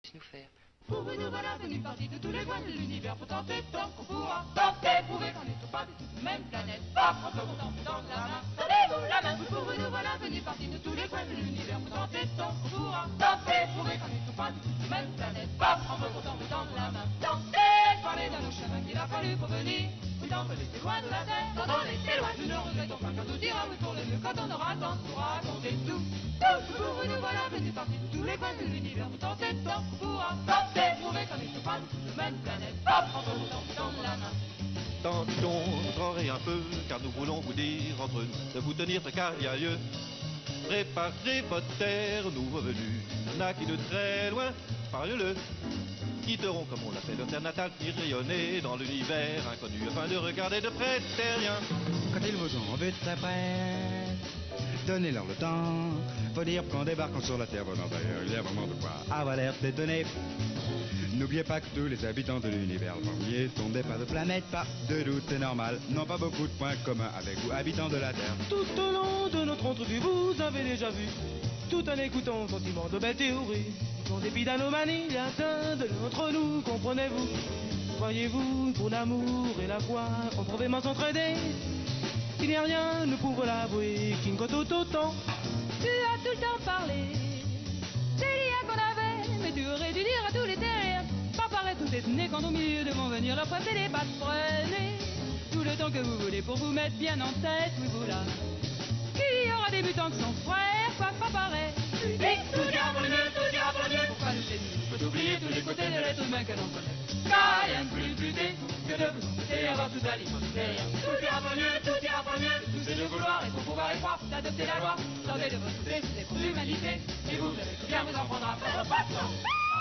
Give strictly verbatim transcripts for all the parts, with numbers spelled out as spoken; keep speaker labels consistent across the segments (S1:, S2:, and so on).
S1: nous faire.
S2: Pour nous voilà venus partis de tous les coins de l'univers pour tenter tant qu'on pourra tenter, prouver qu'on est tous pas de la même planète. Hop, on peut vous tendre la main, tendez-vous la main. Pour nous voilà venus partis de tous les coins de l'univers pour tenter tant qu'on pourra tenter, prouver qu'on est tous pas de la même planète. Hop, on peut vous tendre la main, tenter, parler de nos chemins qu'il a fallu pour venir. Oui, tant qu'on était loin de la terre, quand on était loin, nous ne regrettons pas qu'on nous dira oui pour le mieux quand on aura le temps pour raconter tout. Tout, pour nous voilà venus partis de tous les coins de l'univers pour tenter tant qu'on pourra tenter, prouver qu'on est tous pas de la même planète. Hop, on peut vous tendre la main.
S3: Tentons d'entrer un peu, car nous voulons vous dire entre nous de vous tenir très carrière. Préparez votre terre, nous revenus, n'a qui de très loin, parlez-le. Quitteront, comme on l'appelle, leur terre natale, qui rayonnait dans l'univers inconnu, afin de regarder de près terrien.
S4: Quand ils vous ont vu très près, donnez-leur le temps. Faut dire qu'en débarquant sur la terre, bon, d'ailleurs, il y a vraiment de quoi avoir l'air d'étonné. N'oubliez pas que tous les habitants de l'univers entier sont des pas de planète, pas de doute, c'est normal, n'ont pas beaucoup de points communs avec vous, habitants de la Terre.
S5: Tout au long de notre entrevue, vous avez déjà vu, tout en écoutant le sentiment de belles théories. En dépit d'anomalies, il y a un de l'entre nous, comprenez-vous? Voyez-vous, pour l'amour et la foi, on peut vraiment s'entraider. Il n'y a rien, nous pouvons l'avouer, qui ne coûte autant.
S2: Tu as tout le temps parlé des liens qu'on avait, mais tu aurais dû dire à tous les terriens. Pas paraître tout étonné quand au milieu de vont venir leur preuve des pas de prenez tout le temps que vous voulez pour vous mettre bien en tête, oui voilà. Qu'il y aura des butants qui sont frères, quoi pas pareil. Et tout ira pour le mieux, tout ira pour le mieux. Pourquoi nous c'est nous? Faut oublier tous les côtés de l'être humain que l'on connaît. Car rien de plus buté que de vous embêter avoir tout alimentaire. Tout ira pour le mieux, tout ira pour le mieux. Tout c'est de vouloir et pour pouvoir y croire, d'adopter la loi. Tentez de votre côté, c'est pour l'humanité. Et vous verrez que bien vous en prendra pas de façon.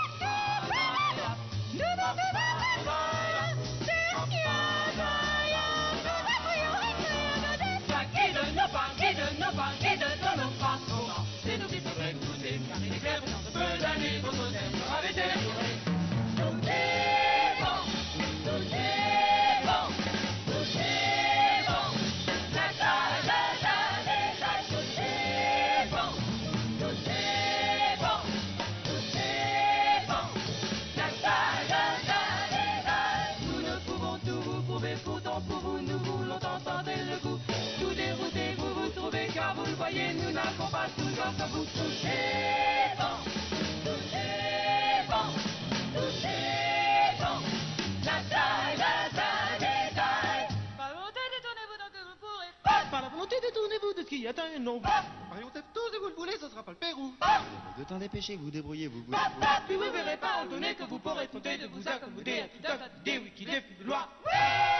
S2: Qui de nos pas, qui de nos pas, qui de nos pas, c'est nous qui faudrait écouter, car il est clair que dans ce peu d'années, votre terre sera détériorée. Tout est bon, tout est bon, tout est bon. La la la la la, tout est bon, tout est bon, tout est bon. La la la la la, nous ne pouvons tout vous prouver, pourtant pour vous nous voulons entendre le coup. Tout dérouté, vous vous trouvez, car vous le voyez, nous n'avons pas toujours comme vous. Tout est bon, tout est bon, tout est bon. La la la la la la. Par la volonté, détournez-vous donc que vous pourrez.
S5: Par la volonté, détournez-vous de ce qui est un non.
S3: Voyons, tous si vous le voulez, ce sera pas le Pérou.
S4: De temps dépêchez-vous, débrouillez-vous. vous.
S5: Puis vous verrez pas, en donné que vous pourrez tenter de vous accommoder à tout un tas d'idées, oui, qui défient de loi.